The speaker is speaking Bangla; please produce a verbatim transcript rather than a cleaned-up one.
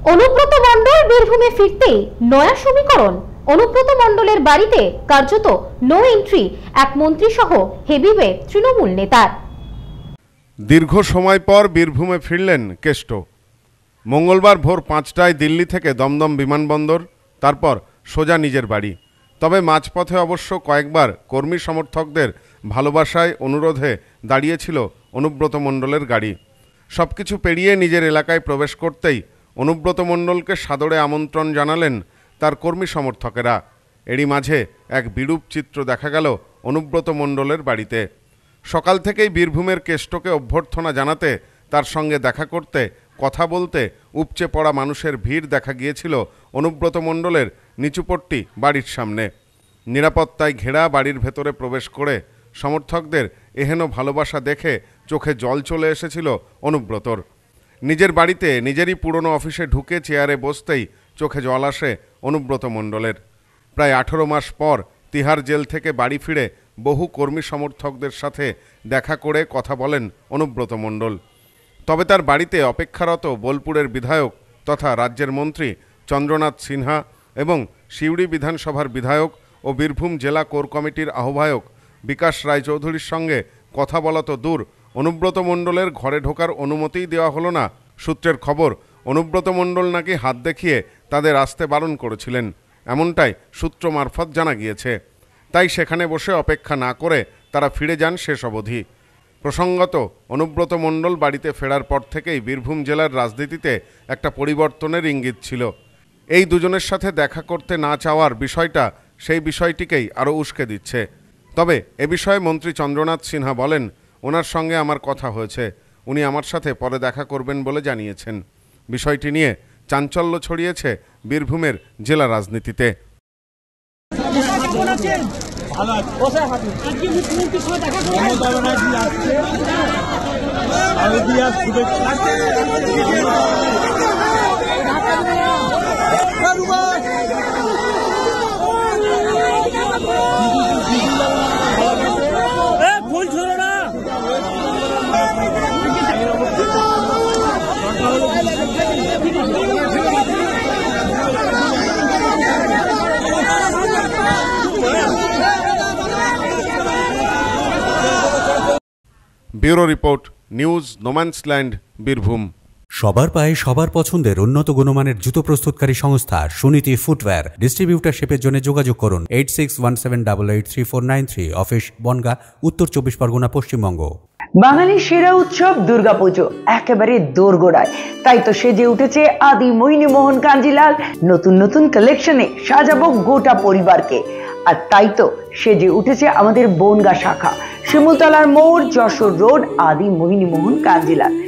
অনুব্রত মণ্ডল বীরভূমে ফিরতেই নয়া সমীকরণ। অনুব্রত মণ্ডলের বাড়িতে কার্যত নো এন্ট্রি এক মন্ত্রী সহ হেভিওয়ে তৃণমূল নেতার। দীর্ঘ সময় পর বীরভূমে ফিরলেন কেষ্ট। মঙ্গলবার ভোর পাঁচটায় দিল্লি থেকে দমদম বিমানবন্দর, তারপর সোজা নিজের বাড়ি। তবে মাঝপথে অবশ্য কয়েকবার কর্মী সমর্থকদের ভালোবাসায় অনুরোধে দাঁড়িয়েছিল অনুব্রত মণ্ডলের গাড়ি। সব কিছু পেরিয়ে নিজের এলাকায় প্রবেশ করতেই অনুব্রত মণ্ডলকে সাদরে আমন্ত্রণ জানালেন তার কর্মী সমর্থকেরা। এরই মাঝে এক বিরূপ চিত্র দেখা গেল অনুব্রত মণ্ডলের বাড়িতে। সকাল থেকেই বীরভূমের কেষ্টকে অভ্যর্থনা জানাতে, তার সঙ্গে দেখা করতে, কথা বলতে উপচে পড়া মানুষের ভিড় দেখা গিয়েছিল অনুব্রত মণ্ডলের নিচুপট্টি বাড়ির সামনে। নিরাপত্তায় ঘেরা বাড়ির ভেতরে প্রবেশ করে সমর্থকদের এহেন ভালোবাসা দেখে চোখে জল চলে এসেছিল অনুব্রতর। নিজের বাড়িতে নিজেরই পুরনো অফিসে ঢুকে চেয়ারে বসতেই চোখে জল আসে অনুব্রত মণ্ডলের। প্রায় আঠেরো মাস পর তিহার জেল থেকে বাড়ি ফিরে বহু কর্মী সমর্থকদের সাথে দেখা করে কথা বলেন অনুব্রত মণ্ডল। তবে তার বাড়িতে অপেক্ষারত বোলপুরের বিধায়ক তথা রাজ্যের মন্ত্রী চন্দ্রনাথ সিনহা এবং সিউড়ি বিধানসভার বিধায়ক ও বীরভূম জেলা কোর কমিটির আহ্বায়ক বিকাশ রায়চৌধুরীর সঙ্গে কথা বলা তো দূর, অনুব্রত মণ্ডলের ঘরে ঢোকার অনুমতিই দেওয়া হলো না। সূত্রের খবর, অনুব্রত মণ্ডল নাকি হাত দেখিয়ে তাদের আসতে বারণ করেছিলেন, এমনটাই সূত্র মারফত জানা গিয়েছে। তাই সেখানে বসে অপেক্ষা না করে তারা ফিরে যান শেষ অবধি। প্রসঙ্গত, অনুব্রত মণ্ডল বাড়িতে ফেরার পর থেকেই বীরভূম জেলার রাজনীতিতে একটা পরিবর্তনের ইঙ্গিত ছিল। এই দুজনের সাথে দেখা করতে না চাওয়ার বিষয়টা সেই বিষয়টিকেই আরও উস্কে দিচ্ছে। তবে এ বিষয়ে মন্ত্রী চন্দ্রনাথ সিনহা বলেন, ওনার সঙ্গে আমার কথা হয়েছে, উনি আমার সাথে পরে দেখা করবেন বলে জানিয়েছেন। বিষয়টি নিয়ে চাঞ্চল্য ছড়িয়েছে বীরভূমের জেলা রাজনীতিতে। Bureau report, news no man's land, Birbhum. সবার পায়ে সবার পছন্দের উন্নত গুণমানের জুতো প্রস্তুতকারী সংস্থা সুনীতি ফুটওয়্যার। ডিস্ট্রিবিউটারশিপের জন্য যোগাযোগ করুন eight six one seven double eight three four nine three. Office Bongaon, Uttar Chabbish Pargana, Paschimbanga. বাঙালির সেরা উৎসব দুর্গাপুজো একেবারে দোরগোড়ায়, তাই তো সেজে উঠেছে আদি মোহিনী মোহন কাঞ্জিলাল। নতুন নতুন কালেকশনে সাজাবো গোটা পরিবারকে। আর তাই তো সেজে উঠেছে আমাদের বনগাঁ শাখা, শিমুলতলার মোড়, যশোর রোড, আদি মোহিনী মোহন কাঞ্জিলাল।